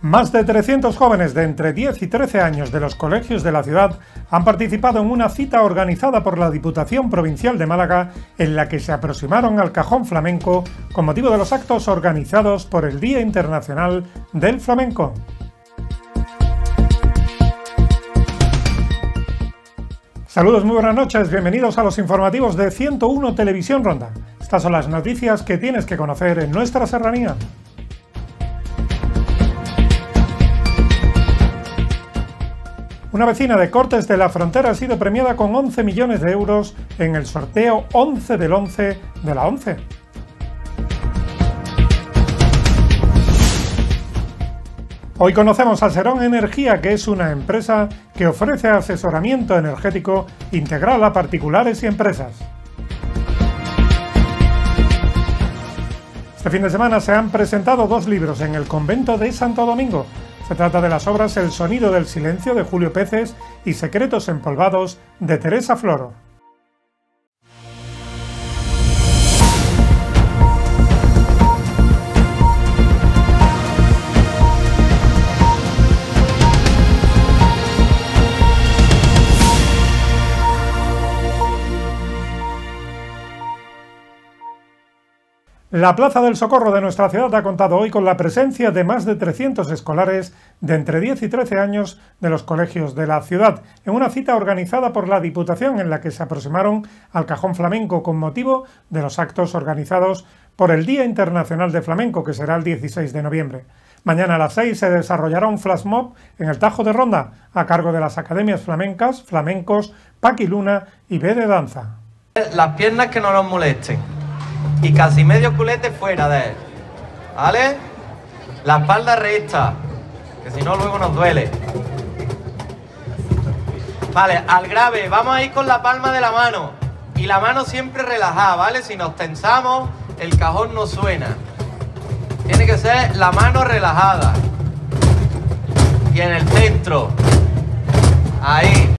Más de 300 jóvenes de entre 10 y 13 años de los colegios de la ciudad han participado en una cita organizada por la Diputación Provincial de Málaga en la que se aproximaron al cajón flamenco con motivo de los actos organizados por el Día Internacional del Flamenco. Saludos, muy buenas noches, bienvenidos a los informativos de 101 Televisión Ronda. Estas son las noticias que tienes que conocer en nuestra serranía. Una vecina de Cortes de la Frontera ha sido premiada con 11 millones de euros en el sorteo 11 del 11 de la ONCE. Hoy conocemos a Serón Energía, que es una empresa que ofrece asesoramiento energético integral a particulares y empresas. Este fin de semana se han presentado dos libros en el convento de Santo Domingo. Se trata de las obras El sonido del silencio de Julio Peces y Secretos empolvados de Teresa Floro. La Plaza del Socorro de nuestra ciudad ha contado hoy con la presencia de más de 300 escolares de entre 10 y 13 años de los colegios de la ciudad, en una cita organizada por la Diputación en la que se aproximaron al cajón flamenco con motivo de los actos organizados por el Día Internacional de Flamenco, que será el 16 de noviembre. Mañana a las 6 se desarrollará un flash mob en el Tajo de Ronda, a cargo de las academias flamencas, flamencos, Paqui Luna y B de Danza. Las piernas que no nos molesten. Y casi medio culete fuera de él, ¿vale? La espalda recta, que si no luego nos duele. Vale, al grave, vamos a ir con la palma de la mano. Y la mano siempre relajada, ¿vale? Si nos tensamos, el cajón no suena. Tiene que ser la mano relajada. Y en el centro. Ahí.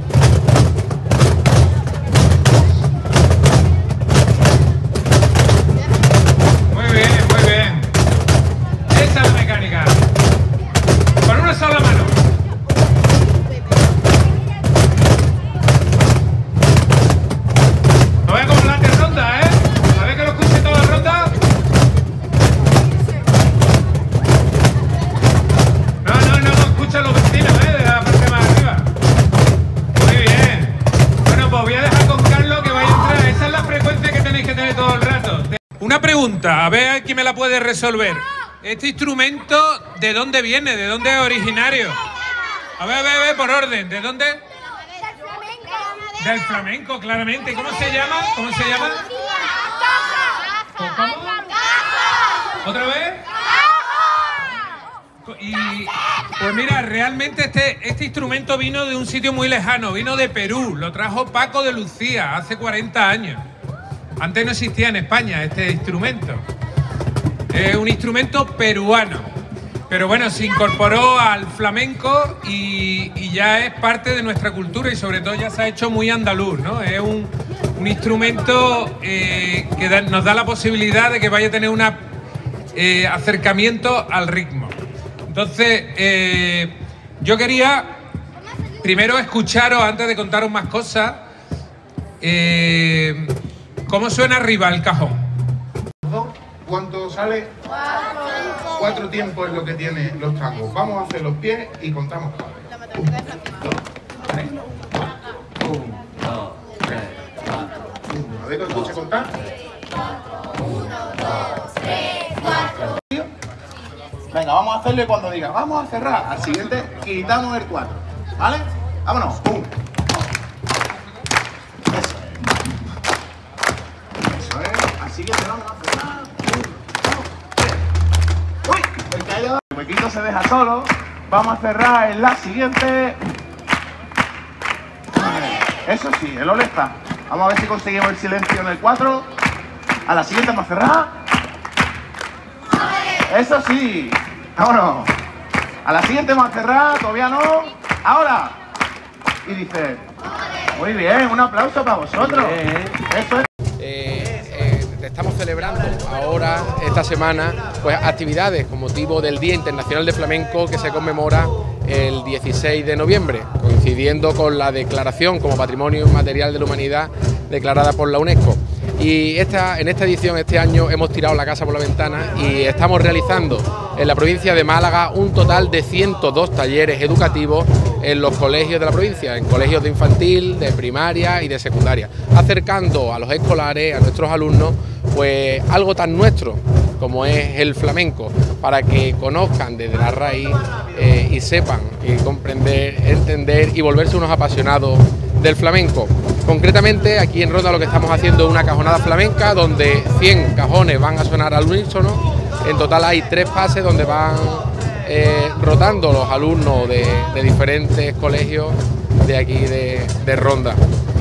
Una pregunta, a ver quién me la puede resolver. ¿Este instrumento de dónde viene? ¿De dónde es originario? A ver, por orden. ¿De dónde? Del flamenco, claramente. ¿Cómo se llama? ¿Cómo se llama? ¿Cómo? ¿Otra vez? Y pues mira, realmente este instrumento vino de un sitio muy lejano, vino de Perú, lo trajo Paco de Lucía hace 40 años. Antes no existía en España este instrumento. Es un instrumento peruano. Pero bueno, se incorporó al flamenco y ya es parte de nuestra cultura y sobre todo ya se ha hecho muy andaluz, ¿no? Es un instrumento que nos da la posibilidad de que vaya a tener un acercamiento al ritmo. Entonces, yo quería primero escucharos, antes de contaros más cosas, ¿cómo suena arriba el cajón? ¿Cuánto sale? 4 tiempos es lo que tienen los tangos. Vamos a hacer los pies y contamos. 1, 2, 3, 1, 2, 3, 4, 1. A ver, ¿os escucha contar? 1, 2, 3, 4. Venga, vamos a hacerlo y cuando diga vamos a cerrar, al siguiente quitamos el 4. ¿Vale? Vámonos. 1. Siguiente, vamos a cerrar. 1, 2, 3. ¡Uy! El huequito se deja solo. Vamos a cerrar en la siguiente. Eso sí, el ole está. Vamos a ver si conseguimos el silencio en el 4. A la siguiente vamos a cerrar. Eso sí. Vámonos. A la siguiente vamos a cerrar. Todavía no. Ahora. Y dice. Muy bien, un aplauso para vosotros. Eso es. estamos celebrando ahora, esta semana, pues actividades con motivo del Día Internacional de Flamenco que se conmemora el 16 de noviembre, coincidiendo con la declaración como Patrimonio Inmaterial de la Humanidad declarada por la UNESCO. Y en esta edición, este año, hemos tirado la casa por la ventana y estamos realizando en la provincia de Málaga un total de 102 talleres educativos en los colegios de la provincia, en colegios de infantil, de primaria y de secundaria, acercando a los escolares, a nuestros alumnos, pues algo tan nuestro como es el flamenco, para que conozcan desde la raíz y sepan y comprender, entender y volverse unos apasionados del flamenco. Concretamente aquí en Ronda lo que estamos haciendo es una cajonada flamenca donde 100 cajones van a sonar al unísono. En total hay 3 pases donde van rotando los alumnos de diferentes colegios de aquí de Ronda.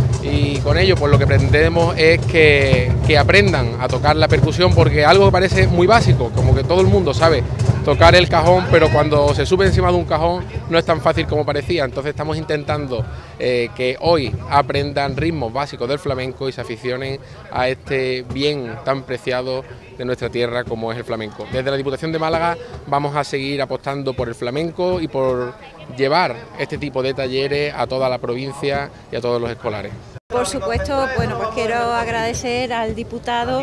Y con ello pues lo que pretendemos es que aprendan a tocar la percusión, porque algo que parece muy básico, como que todo el mundo sabe tocar el cajón, pero cuando se sube encima de un cajón no es tan fácil como parecía. Entonces estamos intentando que hoy aprendan ritmos básicos del flamenco y se aficionen a este bien tan preciado de nuestra tierra como es el flamenco. Desde la Diputación de Málaga vamos a seguir apostando por el flamenco y por llevar este tipo de talleres a toda la provincia y a todos los escolares. Por supuesto, bueno, pues quiero agradecer al diputado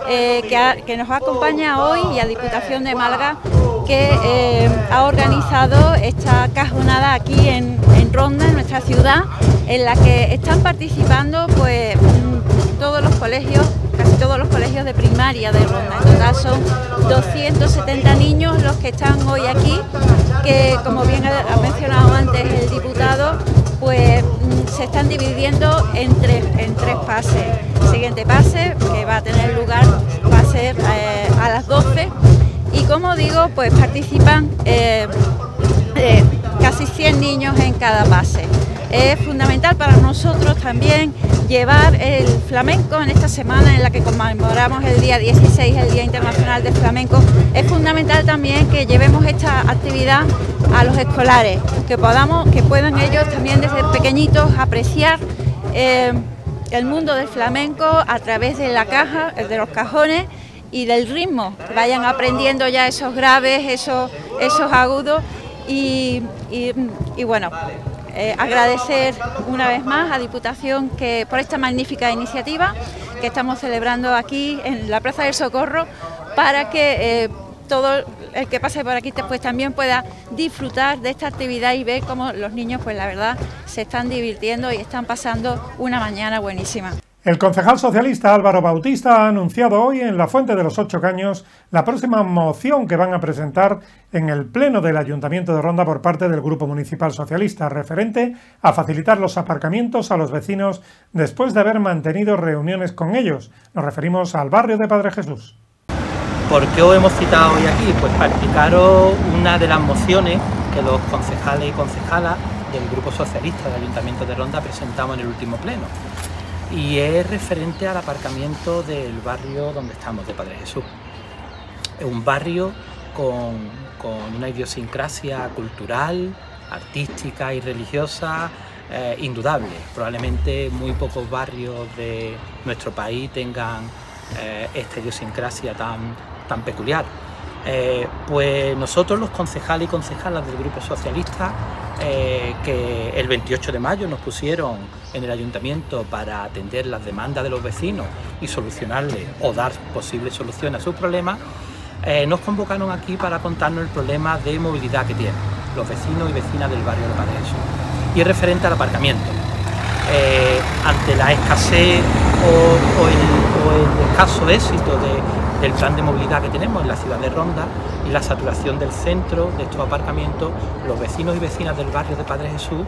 que nos acompaña hoy y a Diputación de Málaga que ha organizado esta cajonada aquí en Ronda, en nuestra ciudad, en la que están participando pues todos los colegios, casi todos los colegios de primaria de Ronda. En total son 270 niños los que están hoy aquí, que como bien ha mencionado antes el diputado, pues se están dividiendo en tres pases. El siguiente pase, que va a tener lugar, va a ser a las 12, y como digo, pues participan casi 100 niños en cada pase. Es fundamental para nosotros también llevar el flamenco en esta semana en la que conmemoramos el día 16, el Día Internacional del Flamenco. Es fundamental también que llevemos esta actividad a los escolares, que puedan ellos también desde pequeñitos apreciar el mundo del flamenco a través de la caja, de los cajones y del ritmo, que vayan aprendiendo ya esos graves, esos agudos y bueno. Agradecer una vez más a Diputación por esta magnífica iniciativa que estamos celebrando aquí en la Plaza del Socorro, para que todo el que pase por aquí pues también pueda disfrutar de esta actividad y ver cómo los niños pues la verdad se están divirtiendo y están pasando una mañana buenísima. El concejal socialista Álvaro Bautista ha anunciado hoy en la Fuente de los 8 Caños la próxima moción que van a presentar en el Pleno del Ayuntamiento de Ronda por parte del Grupo Municipal Socialista, referente a facilitar los aparcamientos a los vecinos después de haber mantenido reuniones con ellos. Nos referimos al barrio de Padre Jesús. ¿Por qué os hemos citado hoy aquí? Pues para explicaros una de las mociones que los concejales y concejalas del Grupo Socialista del Ayuntamiento de Ronda presentamos en el último pleno. Y es referente al aparcamiento del barrio donde estamos, de Padre Jesús. Es un barrio con una idiosincrasia cultural, artística y religiosa indudable. Probablemente muy pocos barrios de nuestro país tengan esta idiosincrasia tan peculiar. Pues nosotros, los concejales y concejalas del Grupo Socialista, que el 28 de mayo nos pusieron en el ayuntamiento para atender las demandas de los vecinos y solucionarles o dar posibles soluciones a sus problemas, nos convocaron aquí para contarnos el problema de movilidad que tienen los vecinos y vecinas del barrio de Padre Jesús. Y es referente al aparcamiento. Ante la escasez o el escaso éxito del plan de movilidad que tenemos en la ciudad de Ronda y la saturación del centro de estos aparcamientos, los vecinos y vecinas del barrio de Padre Jesús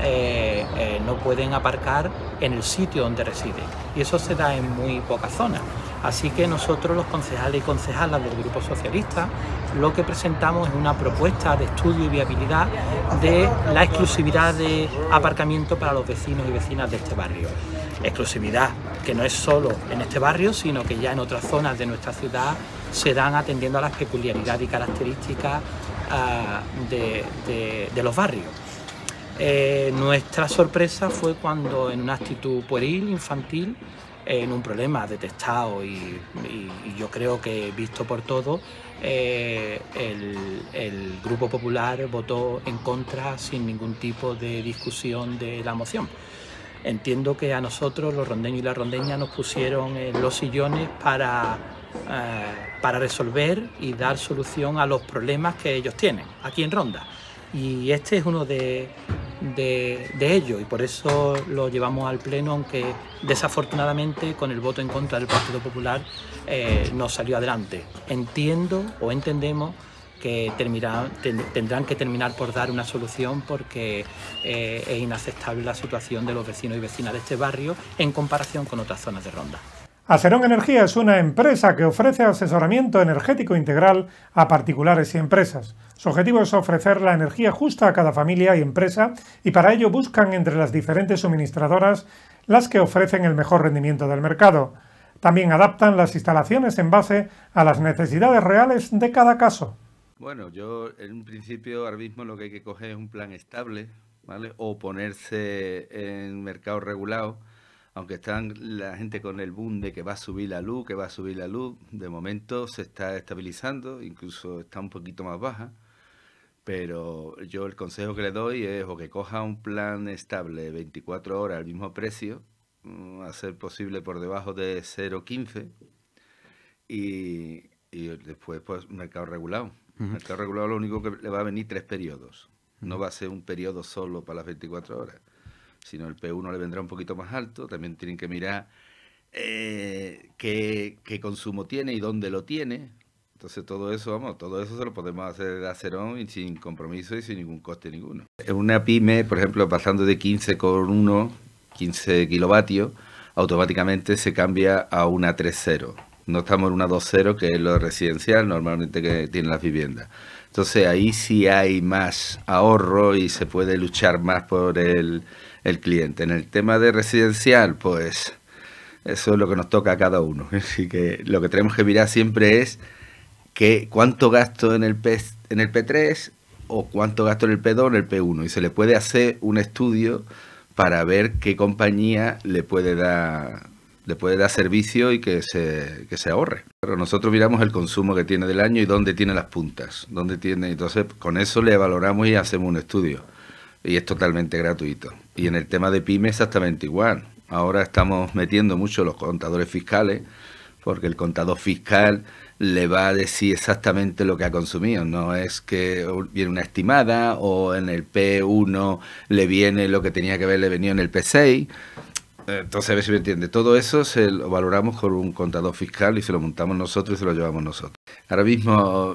no pueden aparcar en el sitio donde residen, y eso se da en muy pocas zonas. Así que nosotros, los concejales y concejalas del Grupo Socialista, lo que presentamos es una propuesta de estudio y viabilidad de la exclusividad de aparcamiento para los vecinos y vecinas de este barrio. Exclusividad que no es solo en este barrio, sino que ya en otras zonas de nuestra ciudad se dan atendiendo a las peculiaridades y características de los barrios. Nuestra sorpresa fue cuando, en una actitud pueril, infantil, en un problema detectado y yo creo que visto por todo, el Grupo Popular votó en contra sin ningún tipo de discusión de la moción. Entiendo que a nosotros, los rondeños y las rondeñas, nos pusieron en los sillones para resolver y dar solución a los problemas que ellos tienen aquí en Ronda. Y este es uno de ellos, y por eso lo llevamos al Pleno, aunque desafortunadamente con el voto en contra del Partido Popular no salió adelante. Entiendo o entendemos que tendrán que terminar por dar una solución, porque es inaceptable la situación de los vecinos y vecinas de este barrio en comparación con otras zonas de Ronda. Aserón Energía es una empresa que ofrece asesoramiento energético integral a particulares y empresas. Su objetivo es ofrecer la energía justa a cada familia y empresa, y para ello buscan entre las diferentes suministradoras las que ofrecen el mejor rendimiento del mercado. También adaptan las instalaciones en base a las necesidades reales de cada caso. Bueno, yo en un principio ahora mismo lo que hay que coger es un plan estable, ¿vale? O ponerse en mercado regulado. Aunque están la gente con el boom de que va a subir la luz, de momento se está estabilizando, incluso está un poquito más baja, pero yo el consejo que le doy es o que coja un plan estable 24 horas al mismo precio, a ser posible por debajo de 0,15, y después pues mercado regulado. Mercado regulado lo único que le va a venir 3 periodos, no va a ser un periodo solo para las 24 horas. Sino el P1 le vendrá un poquito más alto. También tienen que mirar qué consumo tiene y dónde lo tiene. Entonces todo eso se lo podemos hacer de Aserón y sin compromiso y sin ningún coste ninguno. En una pyme, por ejemplo, pasando de 15 kilovatios, automáticamente se cambia a una 3.0. No estamos en una 2.0, que es lo residencial normalmente que tienen las viviendas. Entonces ahí sí hay más ahorro y se puede luchar más por el cliente. En el tema de residencial, pues eso es lo que nos toca a cada uno. Así que lo que tenemos que mirar siempre es cuánto gasto en el P3 o cuánto gasto en el P2 o en el P1. Y se le puede hacer un estudio para ver qué compañía le puede dar servicio y que se ahorre. Pero nosotros miramos el consumo que tiene del año y dónde tiene las puntas, entonces con eso le valoramos y hacemos un estudio. Y es totalmente gratuito. Y en el tema de pyme exactamente igual. Ahora estamos metiendo mucho los contadores fiscales, porque el contador fiscal le va a decir exactamente lo que ha consumido. No es que viene una estimada o en el P1 le viene lo que tenía que haberle venido en el P6. Entonces, a ver si me entiende. Todo eso se lo valoramos con un contador fiscal y se lo montamos nosotros y se lo llevamos nosotros. Ahora mismo,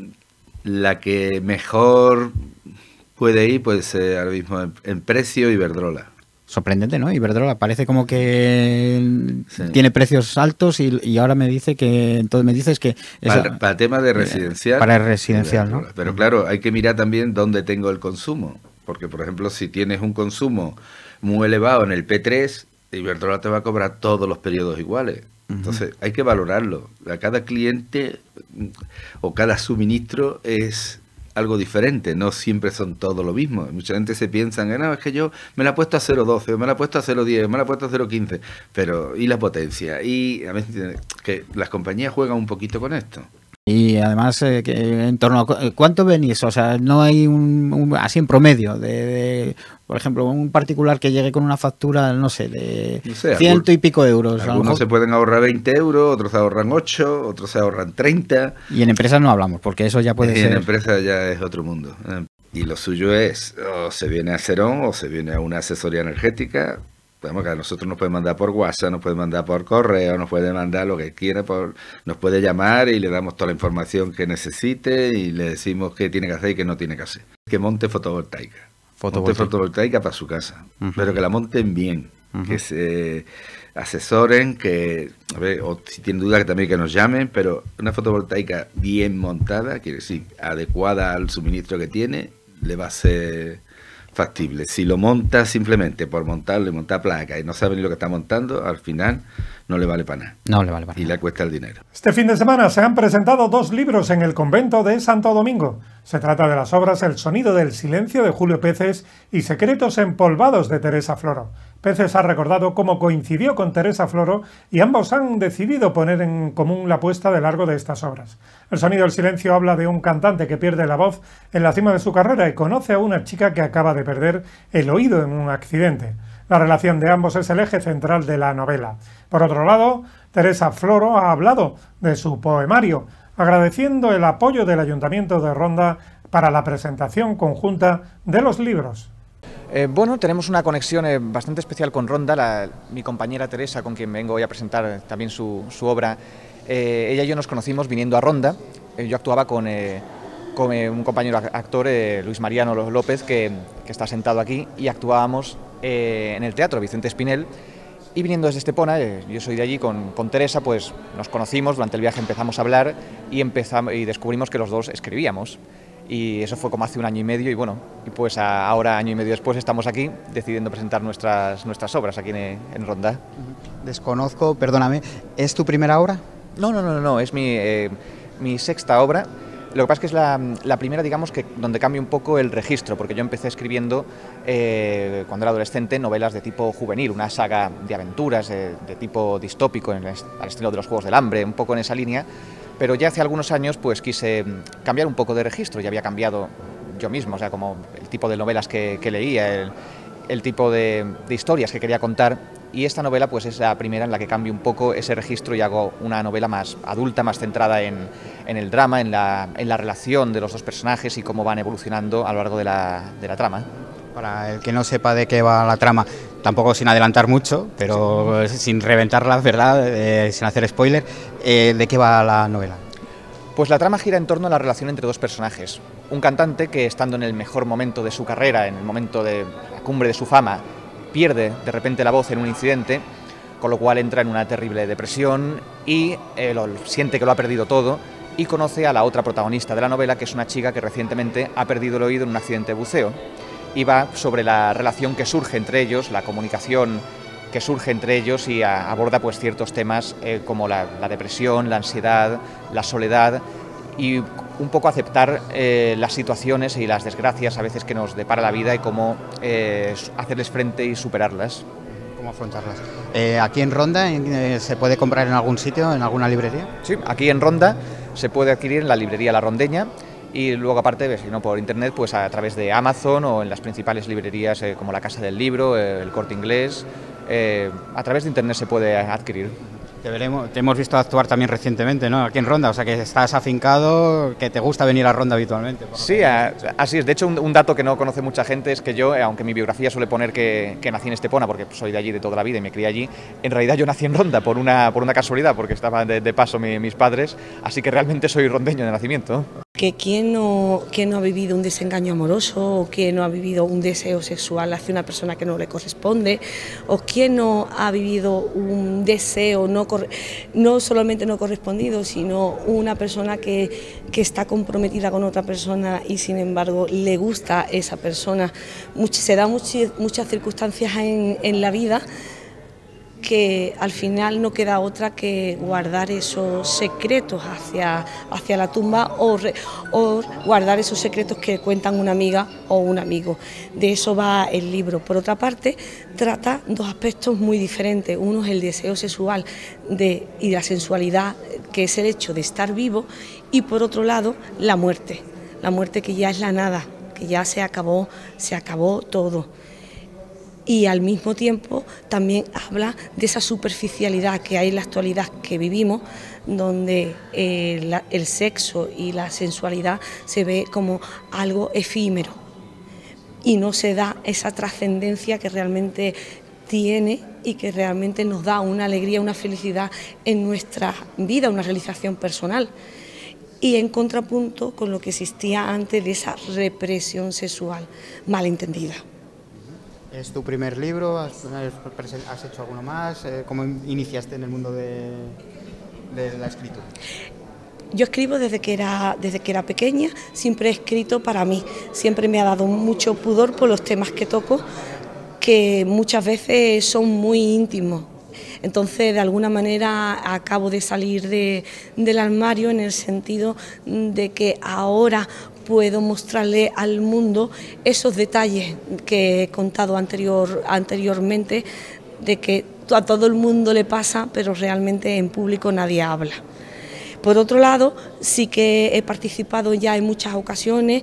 la que mejor puede ir puede ser ahora mismo en precio Iberdrola. Sorprendente, ¿no? Iberdrola parece como que Sí. tiene precios altos y ahora me dices que Para temas de residencial. para el residencial, ¿no? Pero claro, hay que mirar también dónde tengo el consumo. Porque, por ejemplo, si tienes un consumo muy elevado en el P3, Iberdrola te va a cobrar todos los periodos iguales. Entonces, hay que valorarlo. A cada cliente o cada suministro es algo diferente, no siempre son todo lo mismo. Mucha gente se piensa, no, es que yo me la he puesto a 0,12, me la he puesto a 0,10, me la he puesto a 0,15, pero ¿y la potencia? Y a veces que las compañías juegan un poquito con esto. Y además, que en torno a ¿cuánto venís? O sea, no hay así en promedio de, por ejemplo, un particular que llegue con una factura, no sé, de 100 y pico euros. Algunos se pueden ahorrar 20 euros, otros se ahorran 8, otros se ahorran 30. Y en empresas no hablamos, porque eso ya puede ser. En empresas ya es otro mundo. Y lo suyo es, o se viene a Aserón o se viene a una asesoría energética. Podemos que a nosotros nos puede mandar por WhatsApp, nos puede mandar por correo, nos puede mandar lo que quiera, nos puede llamar y le damos toda la información que necesite y le decimos qué tiene que hacer y qué no tiene que hacer. Que monte fotovoltaica. Monte fotovoltaica para su casa, pero que la monten bien, que se asesoren, que, a ver, o si tienen duda que también que nos llamen, pero una fotovoltaica bien montada, quiere decir, adecuada al suministro que tiene, le va a ser factible. Si lo monta simplemente por montarlo y montar placa y no sabe ni lo que está montando, al final no le vale para nada. No le vale para nada. Y le cuesta el dinero. Este fin de semana se han presentado 2 libros en el convento de Santo Domingo. Se trata de las obras El sonido del silencio de Julio Peces y Secretos empolvados de Teresa Floro. Peces ha recordado cómo coincidió con Teresa Floro y ambos han decidido poner en común la puesta de largo de estas obras. El sonido del silencio habla de un cantante que pierde la voz en la cima de su carrera y conoce a una chica que acaba de perder el oído en un accidente. La relación de ambos es el eje central de la novela. Por otro lado, Teresa Floro ha hablado de su poemario, agradeciendo el apoyo del Ayuntamiento de Ronda para la presentación conjunta de los libros. Bueno, tenemos una conexión bastante especial con Ronda. Mi compañera Teresa, con quien vengo hoy a presentar también su obra, ella y yo nos conocimos viniendo a Ronda. Yo actuaba con un compañero actor, Luis Mariano López, que está sentado aquí, y actuábamos en el teatro Vicente Espinel. Y viniendo desde Estepona, yo soy de allí, con Teresa, pues nos conocimos, durante el viaje empezamos a hablar y descubrimos que los dos escribíamos. Y eso fue como hace un año y medio, y bueno, y pues ahora, año y medio después, estamos aquí decidiendo presentar nuestras obras aquí en Ronda. Desconozco, perdóname, ¿es tu primera obra? No, es mi sexta obra. Lo que pasa es que es la primera, digamos, donde cambia un poco el registro, porque yo empecé escribiendo, cuando era adolescente, novelas de tipo juvenil, una saga de aventuras de tipo distópico, al estilo de los Juegos del Hambre, un poco en esa línea. Pero ya hace algunos años pues quise cambiar un poco de registro, ya había cambiado yo mismo, o sea, como el tipo de novelas que leía, el tipo de historias que quería contar, y esta novela pues es la primera en la que cambio un poco ese registro y hago una novela más adulta, más centrada en el drama, en la relación de los dos personajes y cómo van evolucionando a lo largo de la trama. Para el que no sepa de qué va la trama, tampoco sin adelantar mucho, pero sí, sin reventarla, ¿verdad? Sin hacer spoiler, ¿de qué va la novela? Pues la trama gira en torno a la relación entre dos personajes. Un cantante que, estando en el mejor momento de su carrera, en el momento de la cumbre de su fama, pierde de repente la voz en un incidente, con lo cual entra en una terrible depresión y siente que lo ha perdido todo, y conoce a la otra protagonista de la novela, que es una chica que recientemente ha perdido el oído en un accidente de buceo. Y va sobre la relación que surge entre ellos, la comunicación que surge entre ellos, y aborda pues ciertos temas como la depresión, la ansiedad, la soledad, y un poco aceptar las situaciones y las desgracias a veces que nos depara la vida y cómo hacerles frente y superarlas. ¿Cómo afrontarlas? ¿Aquí en Ronda se puede comprar en algún sitio, en alguna librería? Sí, aquí en Ronda se puede adquirir en la librería La Rondeña. Y luego, aparte, si no por internet, pues a través de Amazon o en las principales librerías como la Casa del Libro, el Corte Inglés, a través de internet se puede adquirir. Te hemos visto actuar también recientemente, ¿no? Aquí en Ronda, o sea que estás afincado, que te gusta venir a Ronda habitualmente. Sí, así es. De hecho, un dato que no conoce mucha gente es que yo, aunque mi biografía suele poner que nací en Estepona, porque soy de allí de toda la vida y me crié allí, en realidad yo nací en Ronda por una casualidad, porque estaban de paso mis padres, así que realmente soy rondeño de nacimiento. Que quién no ha vivido un desengaño amoroso, o quién no ha vivido un deseo sexual hacia una persona que no le corresponde, o quién no ha vivido un deseo no solamente no correspondido, sino una persona que está comprometida con otra persona y sin embargo le gusta esa persona. Se dan muchas circunstancias en la vida que al final no queda otra que guardar esos secretos hacia la tumba o guardar esos secretos que cuentan una amiga o un amigo. De eso va el libro. Por otra parte, trata dos aspectos muy diferentes. Uno es el deseo sexual y la sensualidad, que es el hecho de estar vivo, y por otro lado, la muerte que ya es la nada, que ya se acabó todo. Y al mismo tiempo también habla de esa superficialidad que hay en la actualidad que vivimos, donde el sexo y la sensualidad se ve como algo efímero y no se da esa trascendencia que realmente tiene y que realmente nos da una alegría, una felicidad en nuestra vida, una realización personal. Y en contrapunto con lo que existía antes de esa represión sexual malentendida. ¿Es tu primer libro? ¿Has hecho alguno más? ¿Cómo iniciaste en el mundo de la escritura? Yo escribo desde que era pequeña, siempre he escrito para mí, siempre me ha dado mucho pudor por los temas que toco, que muchas veces son muy íntimos. Entonces, de alguna manera, acabo de salir del armario en el sentido de que ahora puedo mostrarle al mundo esos detalles que he contado anteriormente, de que a todo el mundo le pasa, pero realmente en público nadie habla. Por otro lado, sí que he participado ya en muchas ocasiones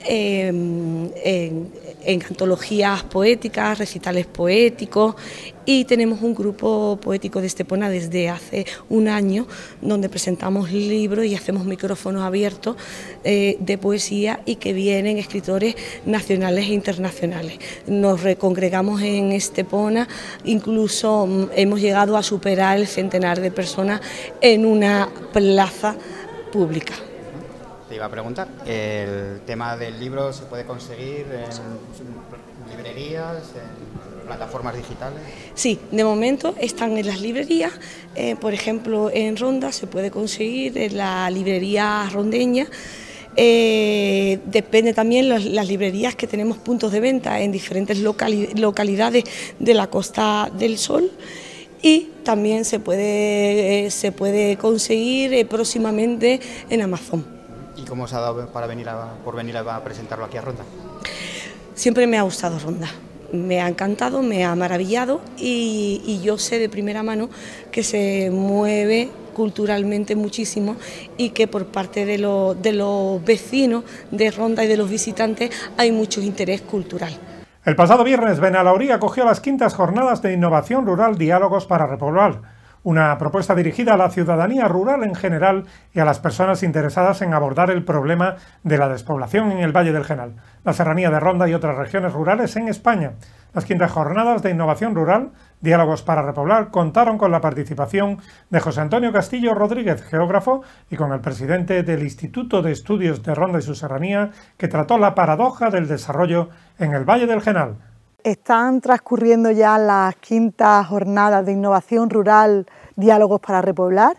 en antologías poéticas, recitales poéticos, y tenemos un grupo poético de Estepona desde hace un año donde presentamos libros y hacemos micrófonos abiertos de poesía, y que vienen escritores nacionales e internacionales. Nos recongregamos en Estepona, incluso hemos llegado a superar el centenar de personas en una plaza pública. Te iba a preguntar, ¿el tema del libro se puede conseguir en librerías, en plataformas digitales? Sí, de momento están en las librerías, por ejemplo en Ronda se puede conseguir en la librería rondeña. Depende también las librerías, que tenemos puntos de venta en diferentes localidades de la Costa del Sol. Y también se puede conseguir próximamente en Amazon. ¿Y cómo os ha dado por venir a presentarlo aquí a Ronda? Siempre me ha gustado Ronda, me ha encantado, me ha maravillado, y yo sé de primera mano que se mueve culturalmente muchísimo, y que por parte de los vecinos de Ronda y de los visitantes hay mucho interés cultural. El pasado viernes Benalaurí acogió las 5ª jornadas de innovación rural Diálogos para Repoblar, una propuesta dirigida a la ciudadanía rural en general y a las personas interesadas en abordar el problema de la despoblación en el Valle del Genal, la Serranía de Ronda y otras regiones rurales en España. Las 5ª jornadas de innovación rural, Diálogos para Repoblar, contaron con la participación de José Antonio Castillo Rodríguez, geógrafo, y con el presidente del Instituto de Estudios de Ronda y su Serranía, que trató la paradoja del desarrollo en el Valle del Genal. Están transcurriendo ya las 5ª jornadas de innovación rural, Diálogos para Repoblar.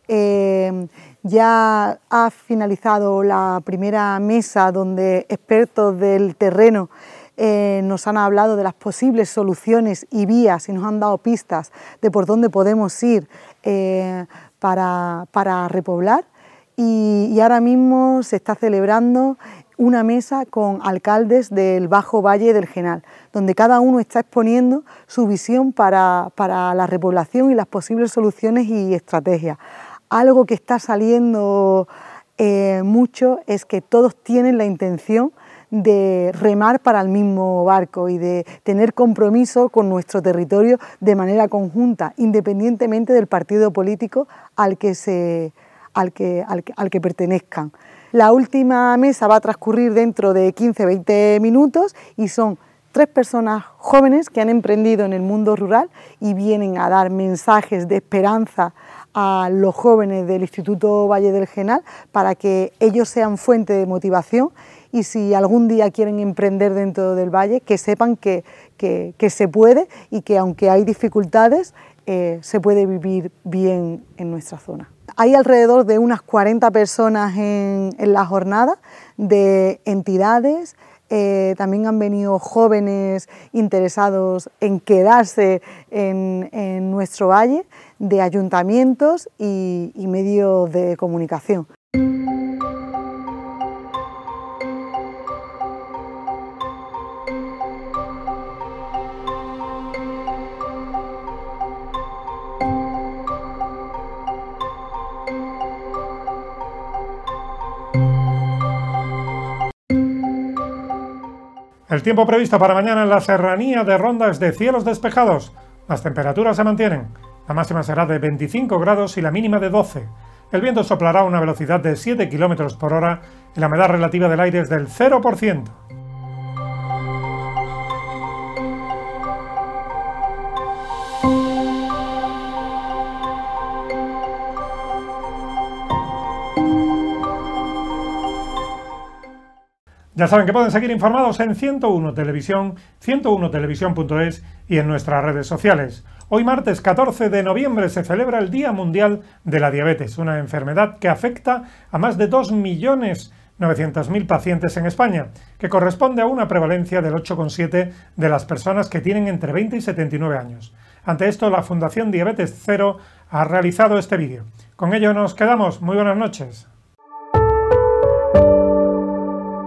Ya ha finalizado la primera mesa donde expertos del terreno nos han hablado de las posibles soluciones y vías, y nos han dado pistas de por dónde podemos ir para repoblar. Y ahora mismo se está celebrando una mesa con alcaldes del Bajo Valle del Genal, donde cada uno está exponiendo su visión para la repoblación y las posibles soluciones y estrategias. Algo que está saliendo mucho es que todos tienen la intención de remar para el mismo barco y de tener compromiso con nuestro territorio de manera conjunta, independientemente del partido político al que pertenezcan. La última mesa va a transcurrir dentro de 15-20 minutos y son 3 personas jóvenes que han emprendido en el mundo rural y vienen a dar mensajes de esperanza a los jóvenes del Instituto Valle del Genal para que ellos sean fuente de motivación, y si algún día quieren emprender dentro del valle, que sepan que se puede, y que aunque hay dificultades, se puede vivir bien en nuestra zona. Hay alrededor de unas 40 personas en la jornada, de entidades. También han venido jóvenes interesados en quedarse en nuestro valle, de ayuntamientos y medios de comunicación. El tiempo previsto para mañana en la Serranía de Ronda es de cielos despejados. Las temperaturas se mantienen. La máxima será de 25 grados y la mínima de 12. El viento soplará a una velocidad de 7 km por hora y la humedad relativa del aire es del 0%. Ya saben que pueden seguir informados en 101 Televisión, 101televisión.es y en nuestras redes sociales. Hoy martes 14 de noviembre se celebra el Día Mundial de la Diabetes, una enfermedad que afecta a más de 2.900.000 pacientes en España, que corresponde a una prevalencia del 8,7% de las personas que tienen entre 20 y 79 años. Ante esto, la Fundación Diabetes Cero ha realizado este vídeo. Con ello nos quedamos. Muy buenas noches.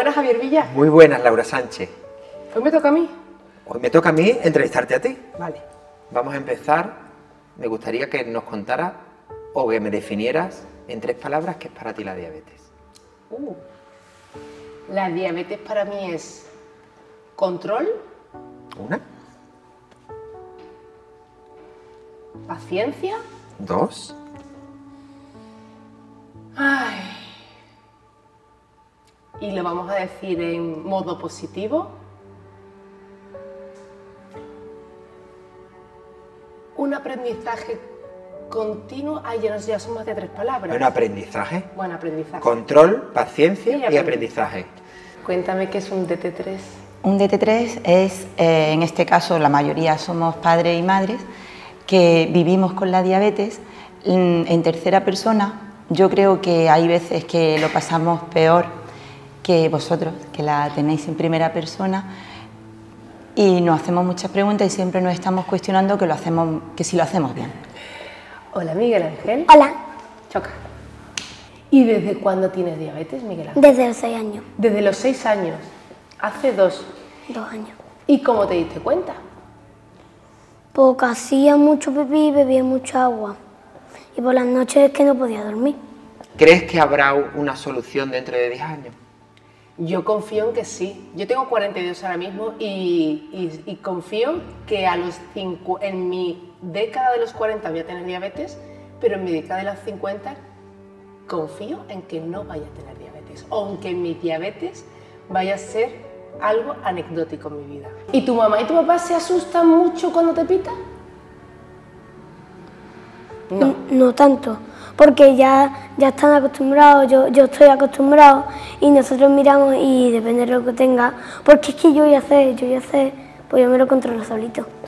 buenas, Javier Villa. Muy buenas, Laura Sánchez. Hoy me toca a mí. Hoy me toca a mí entrevistarte a ti. Vale. Vamos a empezar. Me gustaría que nos contaras o que me definieras en 3 palabras qué es para ti la diabetes. La diabetes para mí es control. ¿Una? Paciencia. 2. Ay. Y lo vamos a decir en modo positivo. Un aprendizaje continuo. Ay, ya son más de 3 palabras. Un aprendizaje. Buen aprendizaje. Control, paciencia y aprendizaje. Cuéntame qué es un DT3. Un DT3 es, en este caso, la mayoría somos padres y madres que vivimos con la diabetes en tercera persona. Yo creo que hay veces que lo pasamos peor que vosotros, que la tenéis en primera persona, y nos hacemos muchas preguntas y siempre nos estamos cuestionando que si lo hacemos bien. Hola, Miguel Ángel. Hola. Choca. ¿Y desde cuándo tienes diabetes, Miguel Ángel? Desde los 6 años. Desde los 6 años. Hace 2 años. ¿Y cómo te diste cuenta? Porque hacía mucho pipí y bebía mucha agua. Y por las noches es que no podía dormir. ¿Crees que habrá una solución dentro de 10 años? Yo confío en que sí. Yo tengo 42 ahora mismo y confío que en mi década de los 40 voy a tener diabetes, pero en mi década de los 50 confío en que no vaya a tener diabetes, aunque mi diabetes vaya a ser algo anecdótico en mi vida. ¿Y tu mamá y tu papá se asustan mucho cuando te pita? No. No tanto, porque ya están acostumbrados, yo estoy acostumbrado y nosotros miramos y depende de lo que tenga, porque es que yo ya sé, pues yo me lo controlo solito.